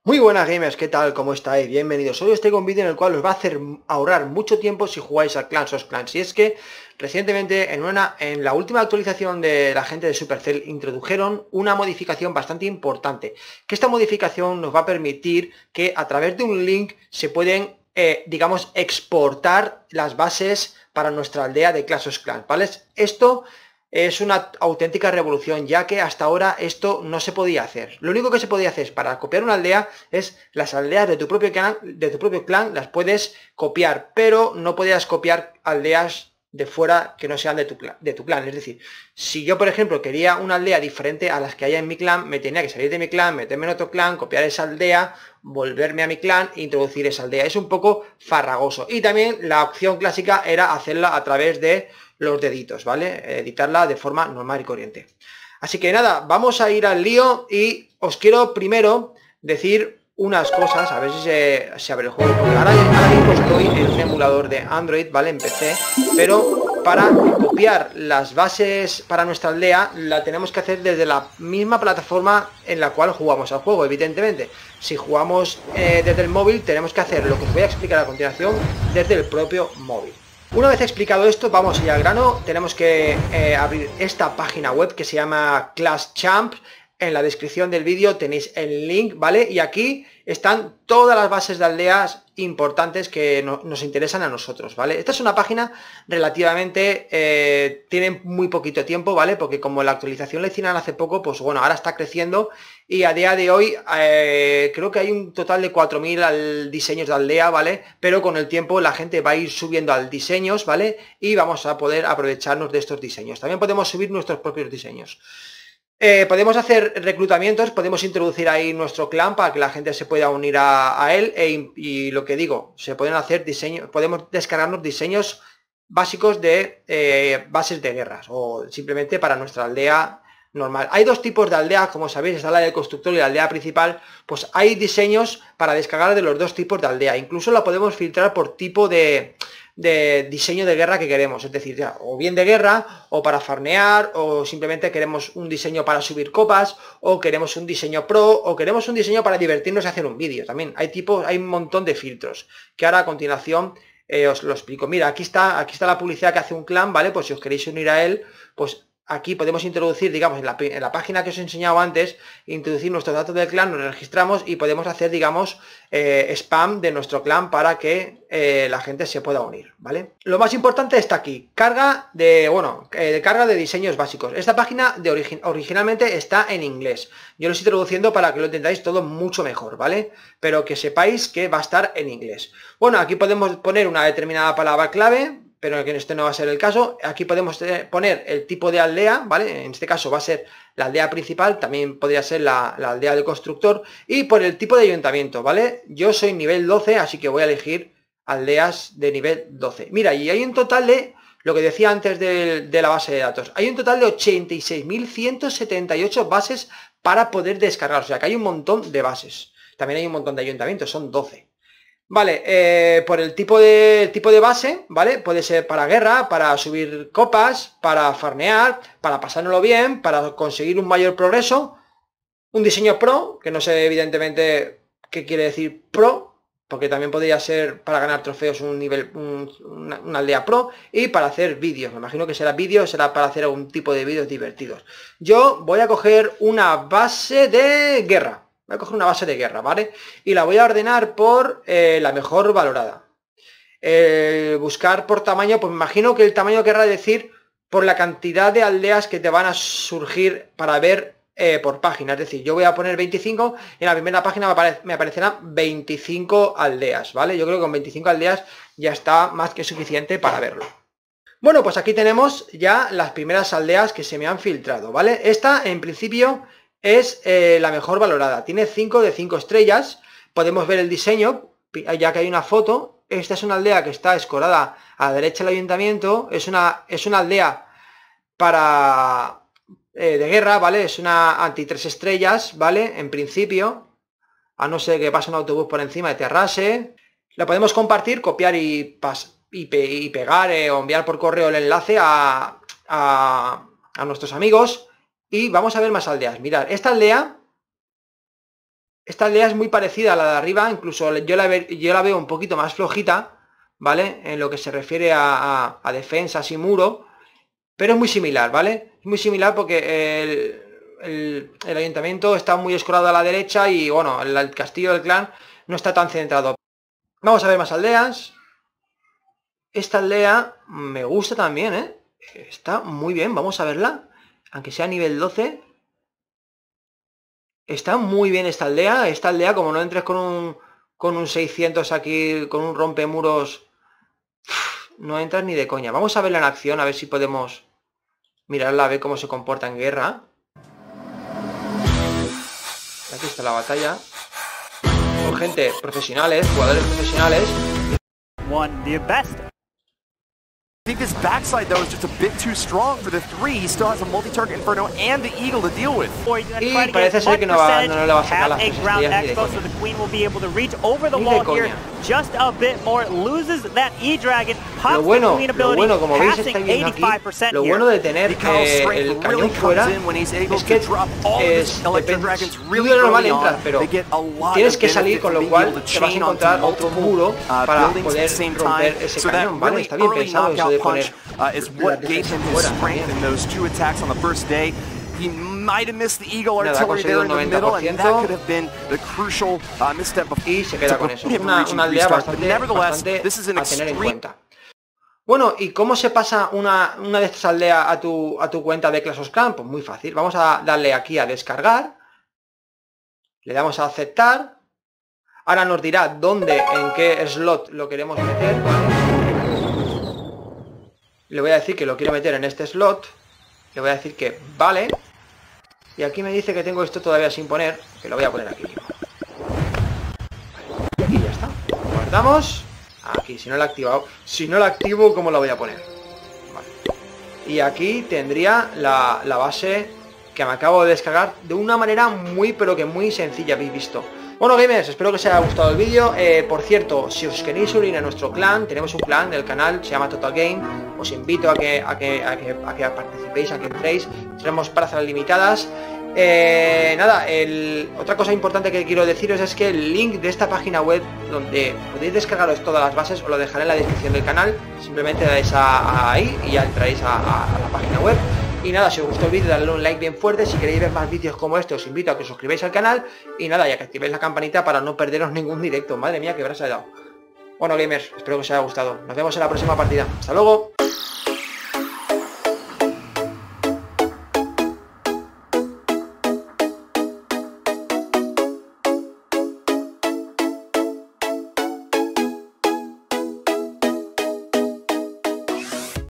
Muy buenas gamers, ¿qué tal? ¿Cómo estáis? Bienvenidos. Hoy os traigo un vídeo en el cual os va a hacer ahorrar mucho tiempo si jugáis al Clash of Clans. Y es que recientemente en la última actualización de la gente de Supercell introdujeron una modificación bastante importante. Que esta modificación nos va a permitir que a través de un link se pueden, digamos, exportar las bases para nuestra aldea de Clash of Clans, ¿vale? Esto es una auténtica revolución, ya que hasta ahora esto no se podía hacer. Lo único que se podía hacer para copiar una aldea es las aldeas de tu propio clan las puedes copiar, pero no podías copiar aldeas de fuera que no sean de tu clan. Es decir, si yo, por ejemplo, quería una aldea diferente a las que haya en mi clan, me tenía que salir de mi clan, meterme en otro clan, copiar esa aldea, volverme a mi clan e introducir esa aldea. Es un poco farragoso. Y también la opción clásica era hacerla a través de los deditos, ¿vale? Editarla de forma normal y corriente. Así que nada, vamos a ir al lío y os quiero primero decir unas cosas, a ver si se abre el juego, porque ahora mismo estoy en un emulador de Android, ¿vale? En PC, pero para copiar las bases para nuestra aldea la tenemos que hacer desde la misma plataforma en la cual jugamos al juego, evidentemente. Si jugamos desde el móvil tenemos que hacer lo que os voy a explicar a continuación desde el propio móvil. Una vez explicado esto, vamos a ir al grano. Tenemos que abrir esta página web que se llama Clash Champ. En la descripción del vídeo tenéis el link, ¿vale? Y aquí están todas las bases de aldeas importantes que nos interesan a nosotros, ¿vale? Esta es una página relativamente, tiene muy poquito tiempo, ¿vale? Porque como la actualización la hicieron hace poco, pues bueno, ahora está creciendo y a día de hoy creo que hay un total de 4000 diseños de aldea, ¿vale? Pero con el tiempo la gente va a ir subiendo al diseños, ¿vale? Y vamos a poder aprovecharnos de estos diseños. También podemos subir nuestros propios diseños. Podemos hacer reclutamientos, podemos introducir ahí nuestro clan para que la gente se pueda unir a él y lo que digo, se pueden hacer diseños, podemos descargarnos diseños básicos de bases de guerras o simplemente para nuestra aldea normal. Hay dos tipos de aldeas, como sabéis, está la del constructor y la aldea principal, pues hay diseños para descargar de los dos tipos de aldea, incluso la podemos filtrar por tipo de diseño de guerra que queremos, es decir, ya, o bien de guerra, o para farnear, o simplemente queremos un diseño para subir copas, o queremos un diseño pro, o queremos un diseño para divertirnos y hacer un vídeo. También hay un montón de filtros, que ahora a continuación os lo explico. Mira, aquí está la publicidad que hace un clan, ¿vale? Pues si os queréis unir a él, pues aquí podemos introducir, digamos, en la página que os he enseñado antes, introducir nuestros datos del clan, nos registramos y podemos hacer, digamos, spam de nuestro clan para que la gente se pueda unir, ¿vale? Lo más importante está aquí, carga de diseños básicos. Esta página originalmente está en inglés. Yo lo estoy traduciendo para que lo entendáis todo mucho mejor, ¿vale? Pero que sepáis que va a estar en inglés. Bueno, aquí podemos poner una determinada palabra clave, pero que este no va a ser el caso. Aquí podemos poner el tipo de aldea, ¿vale? En este caso va a ser la aldea principal, también podría ser la aldea del constructor, y por el tipo de ayuntamiento, ¿vale? Yo soy nivel 12, así que voy a elegir aldeas de nivel 12. Mira, y hay un total de, lo que decía antes de la base de datos, hay un total de 86.178 bases para poder descargar, o sea que hay un montón de bases. También hay un montón de ayuntamientos, son 12. Vale, por el tipo de base, ¿vale? Puede ser para guerra, para subir copas, para farnear, para pasárnoslo bien, para conseguir un mayor progreso. Un diseño pro, que no sé evidentemente qué quiere decir pro, porque también podría ser para ganar trofeos una aldea pro, y para hacer vídeos. Me imagino que será vídeo, será para hacer algún tipo de vídeos divertidos. Yo voy a coger una base de guerra. Voy a coger una base de guerra, ¿vale? Y la voy a ordenar por la mejor valorada. Buscar por tamaño, pues me imagino que el tamaño querrá decir por la cantidad de aldeas que te van a surgir para ver por página. Es decir, yo voy a poner 25 y en la primera página me aparecerán 25 aldeas, ¿vale? Yo creo que con 25 aldeas ya está más que suficiente para verlo. Bueno, pues aquí tenemos ya las primeras aldeas que se me han filtrado, ¿vale? Esta, en principio, es la mejor valorada. Tiene 5 de 5 estrellas. Podemos ver el diseño, ya que hay una foto. Esta es una aldea que está escorada a la derecha del ayuntamiento. Es una aldea para de guerra, ¿vale? Es una anti 3 estrellas, ¿vale? En principio, a no ser que pase un autobús por encima y te arrase. La podemos compartir, copiar y pegar o enviar por correo el enlace a nuestros amigos. Y vamos a ver más aldeas. Mirad, esta aldea Esta aldea es muy parecida a la de arriba, incluso yo la veo un poquito más flojita, ¿vale? En lo que se refiere a defensas y muro, pero es muy similar, ¿vale? Es muy similar porque el ayuntamiento está muy escorado a la derecha y, bueno, el castillo del clan no está tan centrado. Vamos a ver más aldeas. Esta aldea me gusta también, ¿eh? Está muy bien, vamos a verla. Aunque sea nivel 12. Está muy bien esta aldea. Esta aldea, como no entres con un 600 aquí, con un rompemuros, no entras ni de coña. Vamos a verla en acción, a ver si podemos mirarla, a ver cómo se comporta en guerra. Aquí está la batalla. Con gente profesionales, jugadores profesionales. I think this backside, though, is just a bit too strong for the 3. He still has a multi-target Inferno and the Eagle to deal with. Y parece ser que no le va a sacar las 3 estrellas ni de coña. Just a bit more, loses that E-Dragon, Lo bueno, como veis, estáis viendo aquí, lo bueno de tener el cañón fuera es que tú normal entras, pero tienes que salir, con lo cual te vas a encontrar otro muro para poder romper ese cañón, ¿vale? Está bien pensado eso de poner las defensas fuera. He might have missed the Eagle artillery there in the middle, and that could have been the crucial misstep. Y se queda con eso. Una aldea bastante a tener en cuenta. Bueno, ¿y cómo se pasa una de estas aldeas a tu cuenta de Clash of Clans? Pues muy fácil. Vamos a darle aquí a descargar. Le damos a aceptar. Ahora nos dirá dónde, en qué slot lo queremos meter, ¿vale? Le voy a decir que lo quiero meter en este slot. Le voy a decir que vale. Y aquí me dice que tengo esto todavía sin poner, que lo voy a poner aquí mismo. Vale. Y ya está. Guardamos. Aquí, si no lo he activado. Si no lo activo, ¿cómo lo voy a poner? Vale. Y aquí tendría la base que me acabo de descargar de una manera muy, pero que muy sencilla, habéis visto. Bueno, gamers, espero que os haya gustado el vídeo. Por cierto, si os queréis unir a nuestro clan, tenemos un clan del canal, se llama Total Game. Os invito a que participéis, a que entréis. Tenemos plazas limitadas. Nada, otra cosa importante que quiero deciros es que el link de esta página web, donde podéis descargaros todas las bases, os lo dejaré en la descripción del canal. Simplemente dais ahí y ya entraréis a la página web. Y nada, si os gustó el vídeo, dadle un like bien fuerte. Si queréis ver más vídeos como este, os invito a que os suscribáis al canal. Y nada, ya que activéis la campanita para no perderos ningún directo. Madre mía, qué brasa he dado. Bueno, gamers, espero que os haya gustado. Nos vemos en la próxima partida. Hasta luego.